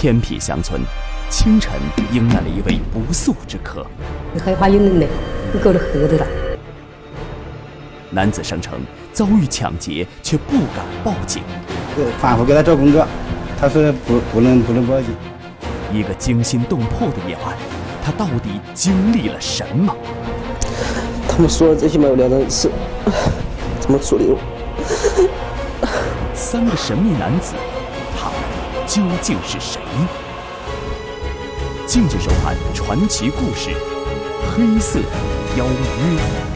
偏僻乡村，清晨迎来了一位不速之客。 你害怕有人来，你搞得喝的了。 男子声称遭遇抢劫，却不敢报警。 反复给他找工作，他说不能报警。 一个惊心动魄的夜晚，他到底经历了什么？ 他们说这些没有聊的事，怎么处理我 ？3个神秘男子，他们究竟是谁？敬请收看传奇故事《黑色邀约》。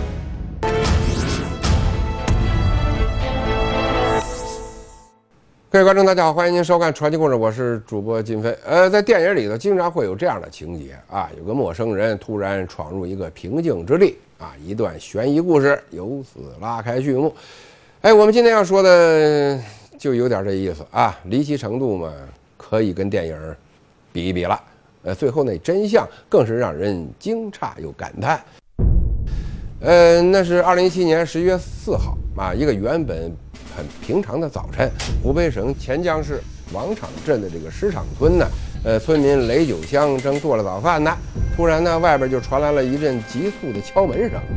各位观众，大家好，欢迎您收看传奇故事，我是主播金飞。在电影里头经常会有这样的情节啊，有个陌生人突然闯入一个平静之地啊，一段悬疑故事由此拉开序幕。我们今天要说的就有点这意思啊，离奇程度嘛，可以跟电影比一比了。最后那真相更是让人惊诧又感叹。那是2017年11月4号啊，一个原本很平常的早晨，湖北省潜江市王场镇的这个石场村呢，村民雷九香正做了早饭呢，突然呢，外边就传来了一阵急促的敲门声。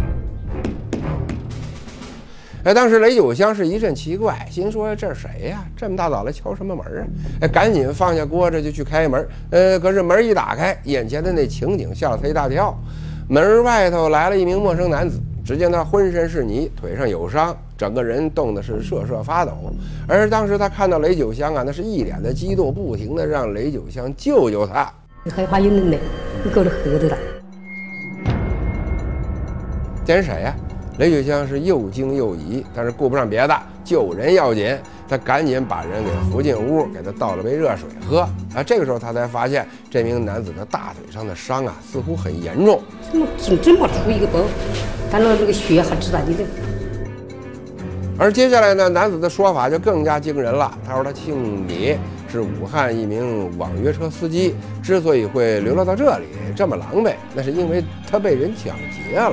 当时雷九香是一阵奇怪，心说这是谁呀？这么大早来敲什么门啊？赶紧放下锅子就去开门。可是门一打开，眼前的那情景吓了他一大跳。门外头来了一名陌生男子，只见他浑身是泥，腿上有伤，整个人冻得是瑟瑟发抖。而当时他看到雷九香啊，那是一脸的激动，不停的让雷九香救救他。 你害怕有人来，你搞得喝的了。 这是谁呀？雷九香是又惊又疑，但是顾不上别的，救人要紧，他赶紧把人给扶进屋，给他倒了杯热水喝。这个时候他才发现这名男子的大腿上的伤啊，似乎很严重。 这么粗一个包，但是那个血还知道你的。 而接下来呢，男子的说法就更加惊人了。他说他姓李，是武汉一名网约车司机，之所以会流落到这里这么狼狈，那是因为他被人抢劫了。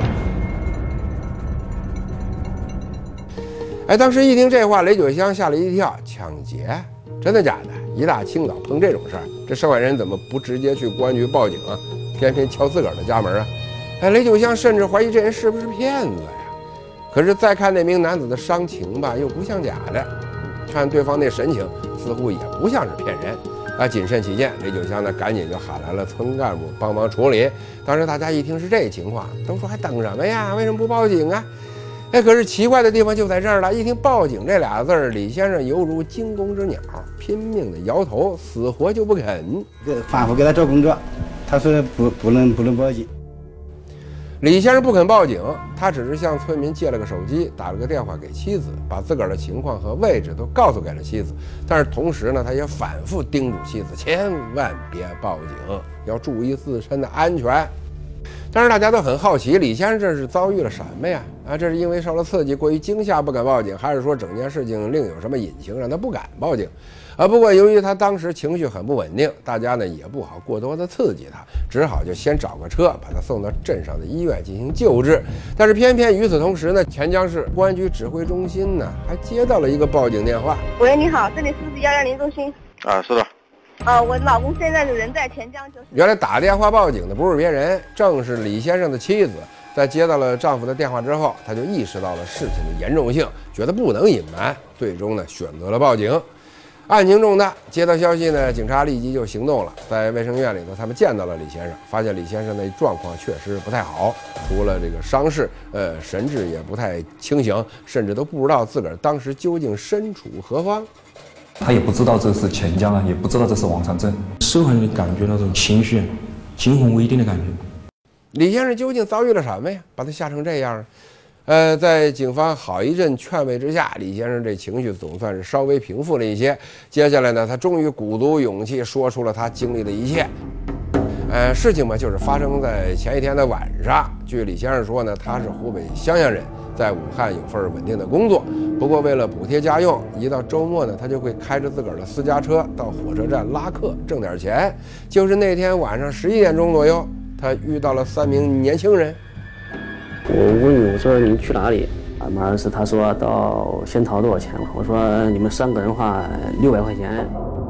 当时一听这话，雷九香吓了一跳，抢劫？真的假的？一大清早碰这种事儿，这受害人怎么不直接去公安局报警啊？偏偏敲自个儿的家门啊？雷九香甚至怀疑这人是不是骗子呀？可是再看那名男子的伤情吧，又不像假的，看对方那神情，似乎也不像是骗人。谨慎起见，雷九香呢赶紧就喊来了村干部帮忙处理。当时大家一听是这情况，都说还等什么呀？为什么不报警啊？可是奇怪的地方就在这儿了，一听报警这俩字儿，李先生犹如惊弓之鸟，拼命的摇头，死活就不肯。 反复给他找工作，他说不能报警。 李先生不肯报警，他只是向村民借了个手机，打了个电话给妻子，把自个儿的情况和位置都告诉给了妻子。但是同时呢，他也反复叮嘱妻子千万别报警，要注意自身的安全。但是大家都很好奇，李先生这是遭遇了什么呀？这是因为受了刺激，过于惊吓不敢报警，还是说整件事情另有什么隐情，让他不敢报警？不过由于他当时情绪很不稳定，大家呢也不好过多的刺激他，只好就先找个车把他送到镇上的医院进行救治。但是偏偏与此同时呢，潜江市公安局指挥中心呢还接到了一个报警电话。 喂，你好，这里是不是110中心？ 是的。 我老公现在的人在潜江，就是。 原来打电话报警的不是别人，正是李先生的妻子。在接到了丈夫的电话之后，她就意识到了事情的严重性，觉得不能隐瞒，最终呢选择了报警。案情重大，接到消息呢，警察立即就行动了。在卫生院里头，他们见到了李先生，发现李先生的状况确实不太好，除了这个伤势，神志也不太清醒，甚至都不知道自个儿当时究竟身处何方。 他也不知道这是潜江啊，也不知道这是王场镇，受害人的感觉那种情绪惊魂未定的感觉。 李先生究竟遭遇了什么呀？把他吓成这样？在警方好一阵劝慰之下，李先生这情绪总算是稍微平复了一些。接下来呢，他终于鼓足勇气说出了他经历的一切。事情嘛，就是发生在前一天的晚上。据李先生说呢，他是湖北襄阳人，在武汉有份稳定的工作。不过为了补贴家用，一到周末呢，他就会开着自个儿的私家车到火车站拉客挣点钱。就是那天晚上11点钟左右，他遇到了3名年轻人。 我问我说你去哪里？马儿是他说到仙桃多少钱？我说你们3个人话600块钱。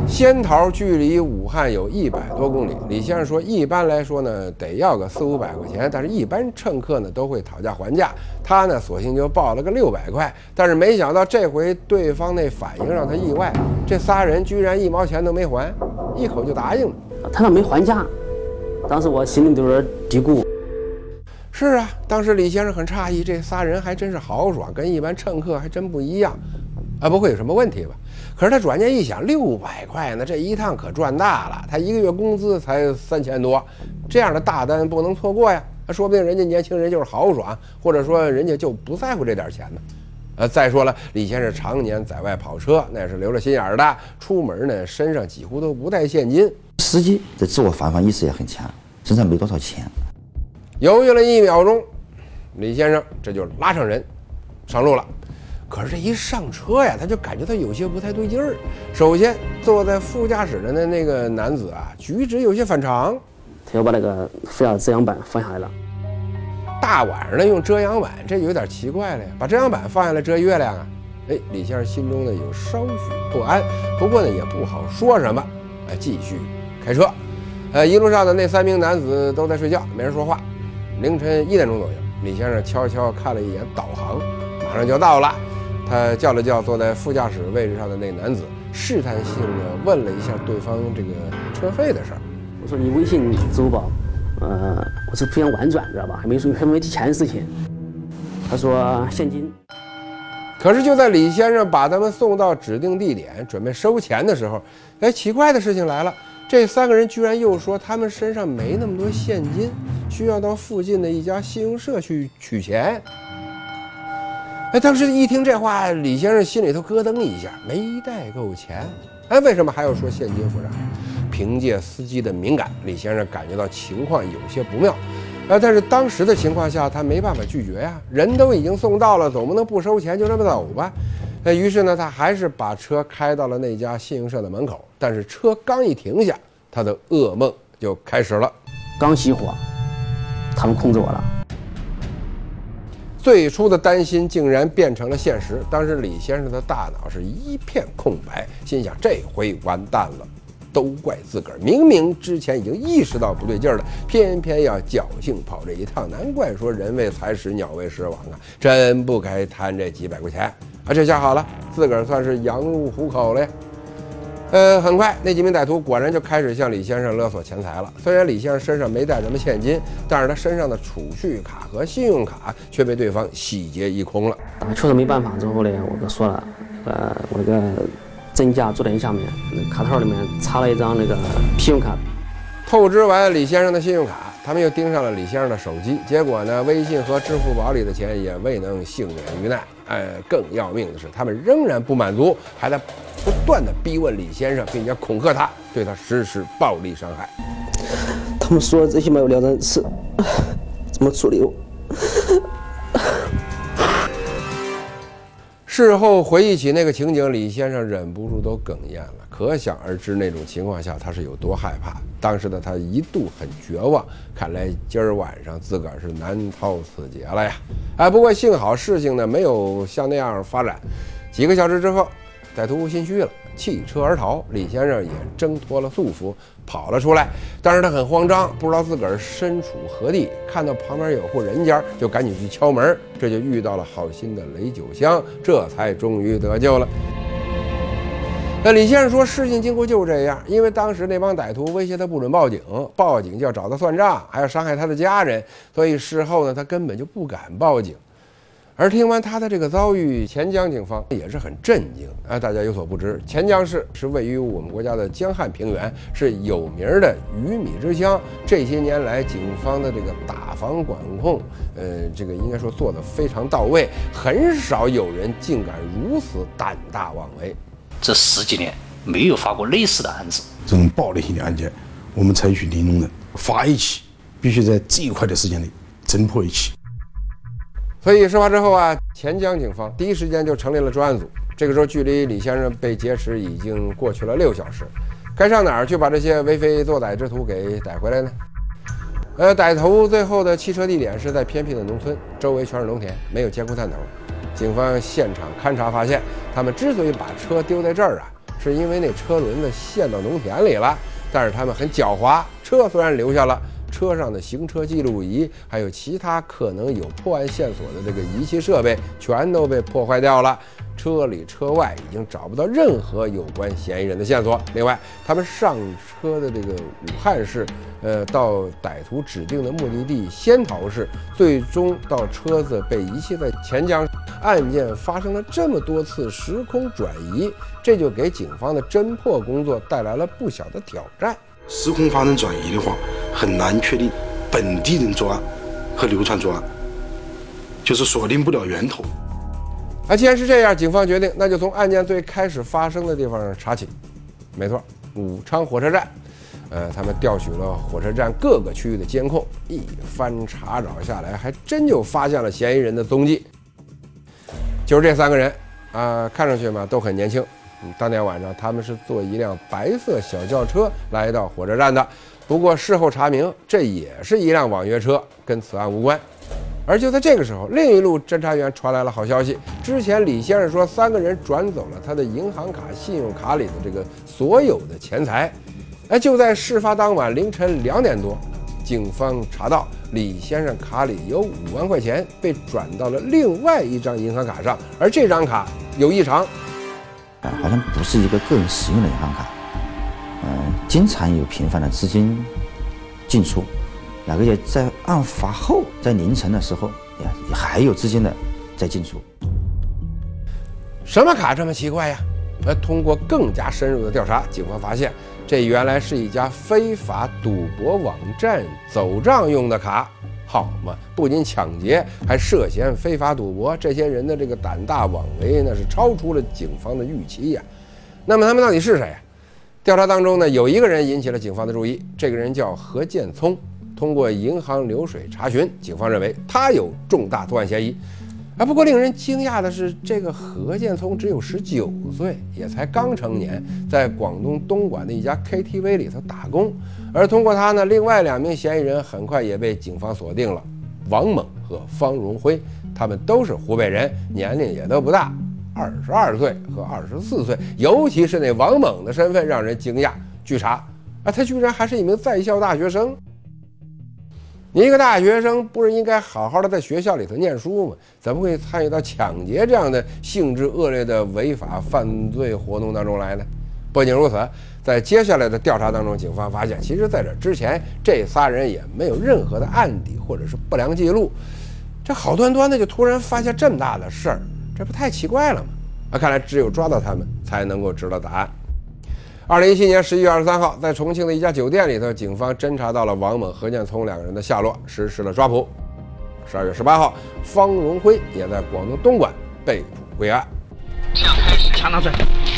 仙桃距离武汉有100多公里，李先生说，一般来说呢，得要个400-500块钱，但是一般乘客呢都会讨价还价，他呢索性就报了个600块，但是没想到这回对方那反应让他意外，这仨人居然1毛钱都没还，一口就答应了。 他那没还价，当时我心里都有点嘀咕。 是啊，当时李先生很诧异，这仨人还真是豪爽，跟一般乘客还真不一样，不会有什么问题吧？可是他转念一想，600块呢，这一趟可赚大了，他1个月工资才3000多，这样的大单不能错过呀。说不定人家年轻人就是豪爽，或者说人家就不在乎这点钱呢。再说了，李先生常年在外跑车，那是留了心眼的，出门呢身上几乎都不带现金。 司机的自我防范意识也很强，身上没多少钱。 犹豫了1秒钟，李先生这就拉上人，上路了。可是这一上车呀，他就感觉他有些不太对劲儿。首先，坐在副驾驶的那个男子啊，举止有些反常， 他要把那个副驾遮阳板放下来了。 大晚上的用遮阳板，这有点奇怪了呀。把遮阳板放下来遮月亮啊？李先生心中呢有稍许不安，不过呢也不好说什么，继续开车。一路上的那3名男子都在睡觉，没人说话。凌晨1点钟左右，李先生悄悄看了一眼导航，马上就到了。他叫了叫坐在副驾驶位置上的那男子，试探性的问了一下对方这个车费的事儿。 我说你微信、支付宝，我是非常婉转，知道吧？还没提钱的事情。他说现金。 可是就在李先生把他们送到指定地点，准备收钱的时候，奇怪的事情来了，这3个人居然又说他们身上没那么多现金，需要到附近的一家信用社去取钱。当时一听这话，李先生心里头咯噔一下，没带够钱。为什么还要说现金付账？凭借司机的敏感，李先生感觉到情况有些不妙。但是当时的情况下，他没办法拒绝呀，人都已经送到了，总不能不收钱就这么走吧？于是呢，他还是把车开到了那家信用社的门口。但是车刚一停下，他的噩梦就开始了。 刚熄火，他们控制我了。 最初的担心竟然变成了现实。当时李先生的大脑是一片空白，心想这回完蛋了，都怪自个儿，明明之前已经意识到不对劲儿了，偏偏要侥幸跑这一趟，难怪说人为财死，鸟为食亡啊！真不该贪这几百块钱啊！这下好了，自个儿算是羊入虎口了呀。很快，那几名歹徒果然就开始向李先生勒索钱财了。虽然李先生身上没带什么现金，但是他身上的储蓄卡和信用卡却被对方洗劫一空了。 确实没办法之后呢，我就说了，我那个正价坐在下面，卡套里面插了一张那个信用卡。 透支完李先生的信用卡，他们又盯上了李先生的手机，结果呢，微信和支付宝里的钱也未能幸免于难。更要命的是，他们仍然不满足，还在不断的逼问李先生，并且恐吓他，对他实施暴力伤害。 他们说这些没有了的事，怎么处理我？ 事后回忆起那个情景，李先生忍不住都哽咽了。可想而知，那种情况下他是有多害怕。当时的他一度很绝望，看来今儿晚上自个儿是难逃此劫了呀！不过幸好事情呢没有像那样发展。几个小时之后，歹徒心虚了，弃车而逃。李先生也挣脱了束缚，跑了出来。但是他很慌张，不知道自个儿身处何地。看到旁边有户人家，就赶紧去敲门。这就遇到了好心的雷九香，这才终于得救了。李先生说，事情经过就这样，因为当时那帮歹徒威胁他不准报警，报警就要找他算账，还要伤害他的家人，所以事后呢，他根本就不敢报警。而听完他的这个遭遇，钱江警方也是很震惊啊！大家有所不知，钱江市是位于我们国家的江汉平原，是有名的鱼米之乡。这些年来，警方的这个打防管控，这个应该说做得非常到位，很少有人竟敢如此胆大妄为。 这10几年没有发过类似的案子。 这种暴力性的案件，我们采取零容忍，罚一起必须在最快的时间内侦破一起。 所以事发之后啊，钱江警方第一时间就成立了专案组。这个时候，距离李先生被劫持已经过去了6小时，该上哪儿去把这些为非作歹之徒给逮回来呢？歹徒最后的弃车地点是在偏僻的农村，周围全是农田，没有监控探头。警方现场勘查发现，他们之所以把车丢在这儿啊， 是因为那车轮子陷到农田里了。但是他们很狡猾，车虽然留下了，车上的行车记录仪还有其他可能有破案线索的这个仪器设备全都被破坏掉了。车里车外已经找不到任何有关嫌疑人的线索。另外，他们上车的这个武汉市，到歹徒指定的目的地仙桃市，最终到车子被遗弃在钱江。案件发生了这么多次时空转移，这就给警方的侦破工作带来了不小的挑战。 时空发生转移的话，很难确定本地人作案和流窜作案，就是锁定不了源头。 既然是这样，警方决定那就从案件最开始发生的地方查起。没错，武昌火车站。他们调取了火车站各个区域的监控，一番查找下来，还真就发现了嫌疑人的踪迹。就是这3个人看上去嘛都很年轻。当天晚上他们是坐一辆白色小轿车来到火车站的，不过事后查明这也是一辆网约车，跟此案无关。而就在这个时候，另一路侦查员传来了好消息。之前李先生说3个人转走了他的银行卡、信用卡里的这个所有的钱财。就在事发当晚凌晨2点多，警方查到李先生卡里有5万块钱被转到了另外一张银行卡上，而这张卡有异常。 好像不是一个个人使用的银行卡，经常有频繁的资金进出，而且在案发后，在凌晨的时候也还有资金的在进出。 什么卡这么奇怪呀？通过更加深入的调查，警方发现这原来是一家非法赌博网站走账用的卡。好嘛，不仅抢劫，还涉嫌非法赌博，这些人的这个胆大妄为，那是超出了警方的预期呀。那么他们到底是谁呀？调查当中呢，有一个人引起了警方的注意，这个人叫何建聪。通过银行流水查询，警方认为他有重大作案嫌疑。不过令人惊讶的是，这个何建聪只有19岁，也才刚成年，在广东东莞的一家 KTV 里头打工。而通过他呢，另外2名嫌疑人很快也被警方锁定了，王猛和方荣辉，他们都是湖北人，年龄也都不大，22岁和24岁。尤其是那王猛的身份让人惊讶，据查，他居然还是一名在校大学生。你一个大学生不是应该好好的在学校里头念书吗？怎么会参与到抢劫这样的性质恶劣的违法犯罪活动当中来呢？不仅如此，在接下来的调查当中，警方发现，其实在这之前，这3人也没有任何的案底或者是不良记录。这好端端的就突然发现这么大的事儿，这不太奇怪了吗？看来只有抓到他们才能够知道答案。2017年11月23号，在重庆的一家酒店里头，警方侦查到了王猛、何建聪2个人的下落，实施了抓捕。12月18号，方荣辉也在广东东莞被捕归案。 枪开始，枪拿出来。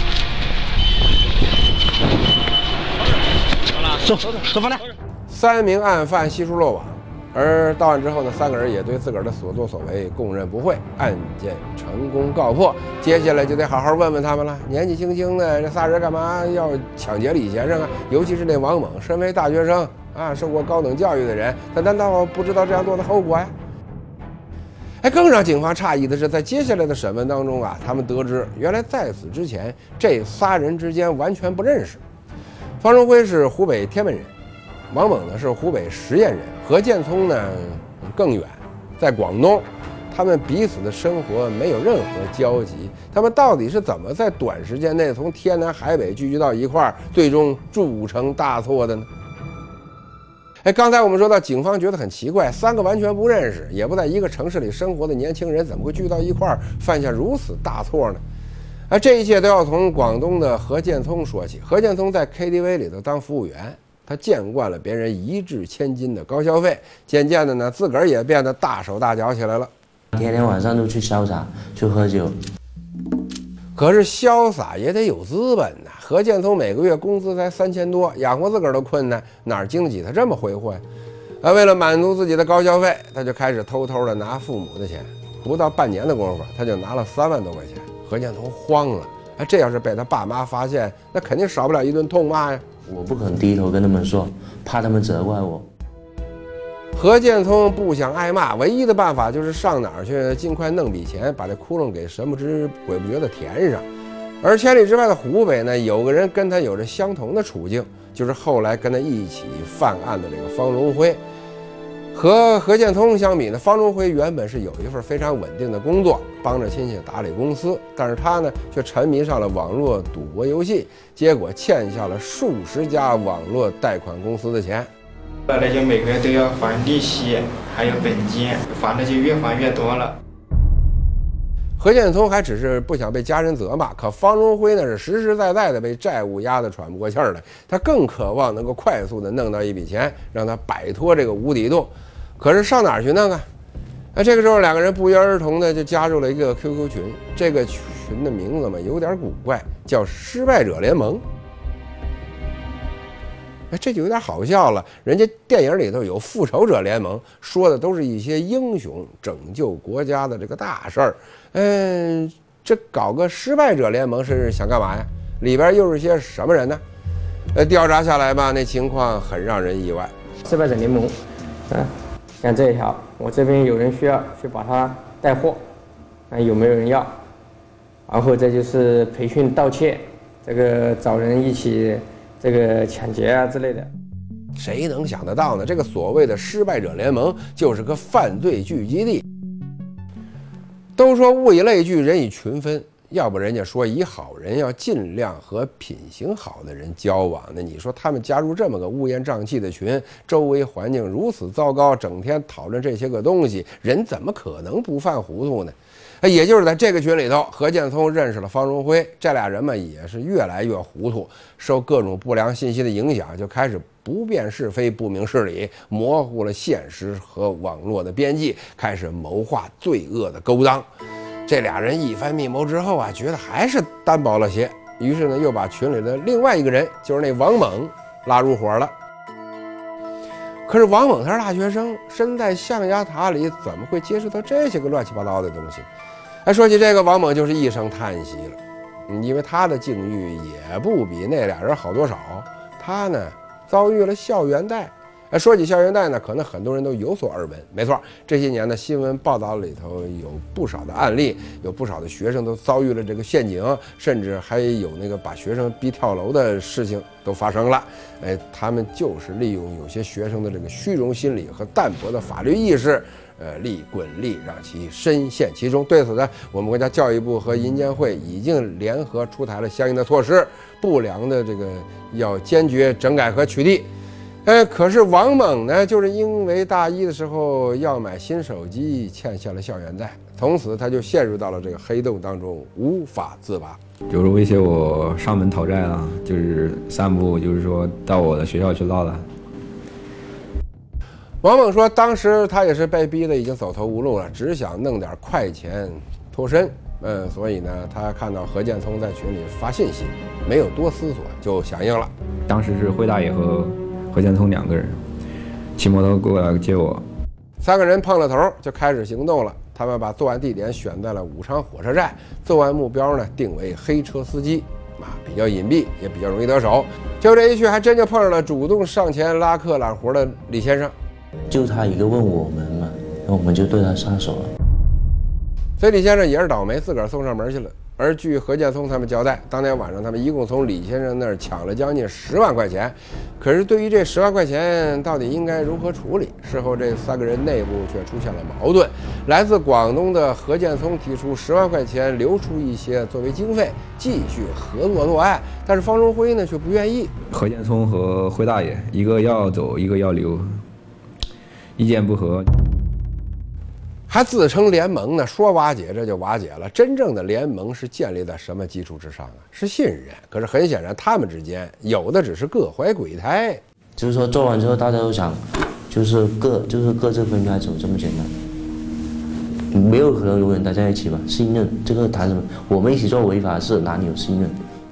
手放那。 3名案犯悉数落网，而到案之后呢，3个人也对自个儿的所作所为供认不讳，案件成功告破。接下来就得好好问问他们了，年纪轻轻的这3人干嘛要抢劫李先生啊？尤其是那王猛，身为大学生受过高等教育的人，他难道不知道这样做的后果呀？更让警方诧异的是，在接下来的审问当中他们得知原来在此之前这3人之间完全不认识。方荣辉是湖北天门人，王猛呢是湖北十堰人，何建聪呢更远，在广东，他们彼此的生活没有任何交集。他们到底是怎么在短时间内从天南海北聚集到一块儿，最终铸成大错的呢？刚才我们说到，警方觉得很奇怪，3个完全不认识，也不在一个城市里生活的年轻人，怎么会聚到一块儿，犯下如此大错呢？这一切都要从广东的何建聪说起。何建聪在 KTV 里头当服务员，他见惯了别人1掷千金的高消费，渐渐的呢，自个儿也变得大手大脚起来了， 天天晚上都去潇洒，去喝酒。 可是潇洒也得有资本呐。何建聪每个月工资才3000多，养活自个儿都困难，哪经得起他这么挥霍呀？为了满足自己的高消费，他就开始偷偷的拿父母的钱。不到半年的功夫，他就拿了3万多块钱。何建聪慌了，这要是被他爸妈发现，那肯定少不了一顿痛骂呀。 我不肯低头跟他们说，怕他们责怪我。 何建聪不想挨骂，唯一的办法就是上哪儿去尽快弄笔钱，把这窟窿给神不知鬼不觉的填上。 而千里之外的湖北呢，有个人跟他有着相同的处境，就是后来跟他一起犯案的这个方荣辉。和何建聪相比呢，方荣辉原本是有一份非常稳定的工作，帮着亲戚打理公司，但是他呢却沉迷上了网络赌博游戏，结果欠下了数十家网络贷款公司的钱。 那就每个月都要还利息，还有本金，还的就越还越多了。 何建聪还只是不想被家人责骂，可方荣辉呢是实实在在的被债务压得喘不过气儿来，他更渴望能够快速的弄到一笔钱，让他摆脱这个无底洞。可是上哪儿去弄啊？这个时候两个人不约而同的就加入了一个 QQ 群，这个群的名字嘛有点古怪，叫失败者联盟。这就有点好笑了，人家电影里头有复仇者联盟，说的都是一些英雄拯救国家的这个大事儿。这搞个失败者联盟是想干嘛呀？里边又是些什么人呢？调查下来吧，那情况很让人意外。 失败者联盟，像这一条，我这边有人需要去把它带货，有没有人要？然后这就是培训盗窃，这个找人一起这个抢劫啊之类的。 谁能想得到呢？这个所谓的失败者联盟就是个犯罪聚集地。都说物以类聚，人以群分，要不人家说以好人要尽量和品行好的人交往。那你说他们加入这么个乌烟瘴气的群，周围环境如此糟糕，整天讨论这些个东西，人怎么可能不犯糊涂呢？也就是在这个群里头，何建聪认识了方荣辉，这俩人嘛也是越来越糊涂，受各种不良信息的影响，就开始不辨是非、不明事理，模糊了现实和网络的边际，开始谋划罪恶的勾当。这俩人一番密谋之后啊，觉得还是单薄了些，于是呢又把群里的另外一个人，就是那王猛拉入伙了。可是王猛他是大学生，身在象牙塔里，怎么会接触到这些个乱七八糟的东西？说起这个，王猛就是一声叹息了，因为他的境遇也不比那俩人好多少。他呢遭遇了校园贷。说起校园贷呢，可能很多人都有所耳闻。没错，这些年的新闻报道里头有不少的案例，有不少的学生都遭遇了这个陷阱，甚至还有那个把学生逼跳楼的事情都发生了。他们就是利用有些学生的这个虚荣心理和淡薄的法律意识，利滚利，让其深陷其中。对此呢，我们国家教育部和银监会已经联合出台了相应的措施，不良的这个要坚决整改和取缔。可是王猛呢，就是因为大一的时候要买新手机，欠下了校园贷，从此他就陷入到了这个黑洞当中，无法自拔。 有人威胁我上门讨债啊，就是散布，就是说到我的学校去闹了。 王猛说，当时他也是被逼得已经走投无路了，只想弄点快钱脱身。所以呢，他看到何建聪在群里发信息，没有多思索就响应了。 当时是辉大爷和何建聪两个人骑摩托过来接我 ，3个人碰了头就开始行动了。他们把作案地点选在了武昌火车站，作案目标呢定为黑车司机，比较隐蔽，也比较容易得手。就这一去，还真就碰上了主动上前拉客揽活的李先生。 就他一个问我们嘛，然后我们就对他上手了。 所以李先生也是倒霉，自个儿送上门去了。而据何建聪他们交代，当天晚上他们一共从李先生那儿抢了将近10万块钱。可是对于这10万块钱到底应该如何处理，事后这3个人内部却出现了矛盾。来自广东的何建聪提出10万块钱留出一些作为经费，继续合作作案，但是方荣辉呢却不愿意。 何建聪和辉大爷一个要走，一个要留，意见不合。 还自称联盟呢，说瓦解这就瓦解了。真正的联盟是建立在什么基础之上啊？是信任。可是很显然，他们之间有的只是各怀鬼胎。 就是说做完之后，大家都想，就是各自分开走，这么简单。没有可能永远待在一起吧？信任这个谈什么？我们一起做违法事，哪里有信任？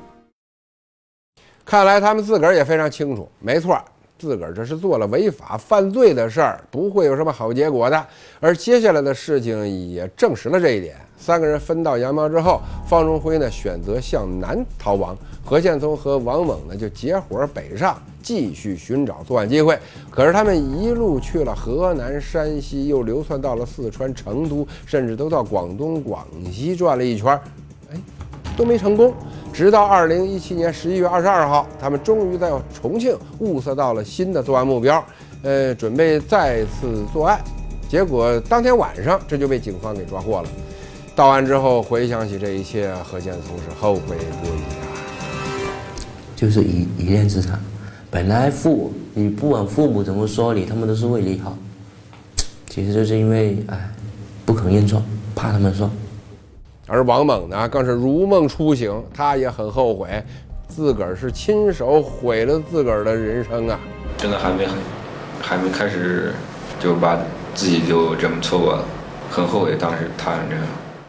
看来他们自个儿也非常清楚，没错。自个儿这是做了违法犯罪的事儿，不会有什么好结果的。而接下来的事情也证实了这一点。3个人分道扬镳之后，方荣辉呢选择向南逃亡，何建聪和王猛呢就结伙北上，继续寻找作案机会。可是他们一路去了河南、山西，又流窜到了四川成都，甚至都到广东、广西转了一圈。 都没成功。直到2017年11月22号，他们终于在重庆物色到了新的作案目标，准备再次作案。结果当天晚上，这就被警方给抓获了。到案之后，回想起这一切，何建聪是后悔不已啊！ 就是一念之差。本来你不管父母怎么说你，他们都是为你好。其实就是因为不肯认错，怕他们说。 而王猛呢，更是如梦初醒，他也很后悔，自个儿是亲手毁了自个儿的人生啊！ 真的还没开始，就把自己就这么错过了，很后悔当时踏上这个。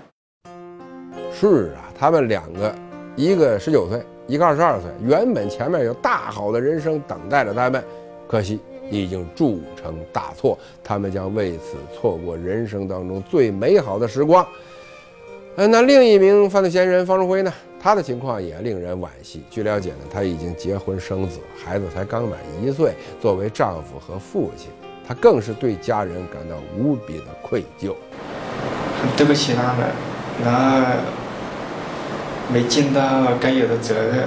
是啊，他们两个，一个19岁，一个22岁，原本前面有大好的人生等待着他们，可惜已经铸成大错，他们将为此错过人生当中最美好的时光。那另一名犯罪嫌疑人方中辉呢？他的情况也令人惋惜。据了解呢，他已经结婚生子，孩子才刚满1岁。作为丈夫和父亲，他更是对家人感到无比的愧疚。 很对不起他们，然后没尽到该有的责任。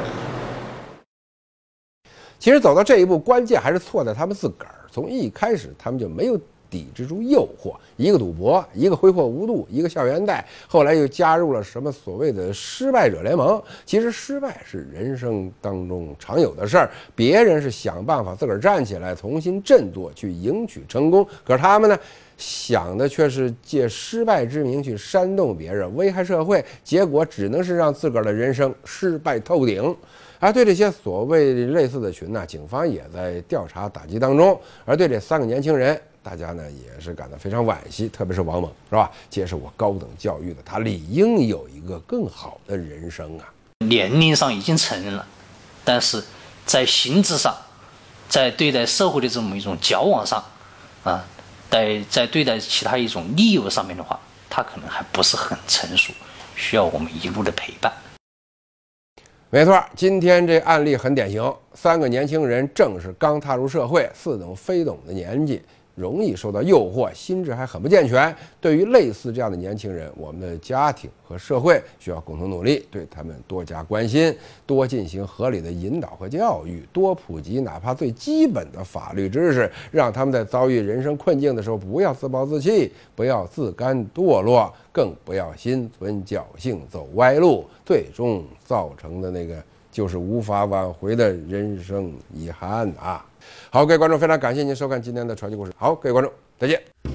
其实走到这一步，关键还是错在他们自个儿。从一开始，他们就没有抵制住诱惑，一个赌博，一个挥霍无度，一个校园贷，后来又加入了什么所谓的失败者联盟。其实失败是人生当中常有的事儿，别人是想办法自个儿站起来，重新振作，去赢取成功。可是他们呢，想的却是借失败之名去煽动别人，危害社会，结果只能是让自个儿的人生失败透顶。而对这些所谓类似的群呢，警方也在调查打击当中。而对这3个年轻人，大家呢也是感到非常惋惜，特别是王猛，是吧？接受过高等教育的他，理应有一个更好的人生啊。 年龄上已经成人了，但是在心智上，在对待社会的这么一种交往上，在对待其他一种利益上面的话，他可能还不是很成熟，需要我们一路的陪伴。 没错，今天这案例很典型，3个年轻人正是刚踏入社会、似懂非懂的年纪，容易受到诱惑，心智还很不健全。对于类似这样的年轻人，我们的家庭和社会需要共同努力，对他们多加关心，多进行合理的引导和教育，多普及哪怕最基本的法律知识，让他们在遭遇人生困境的时候不要自暴自弃，不要自甘堕落，更不要心存侥幸走歪路，最终造成的那个就是无法挽回的人生遗憾啊！好，各位观众，非常感谢您收看今天的传奇故事。好，各位观众，再见。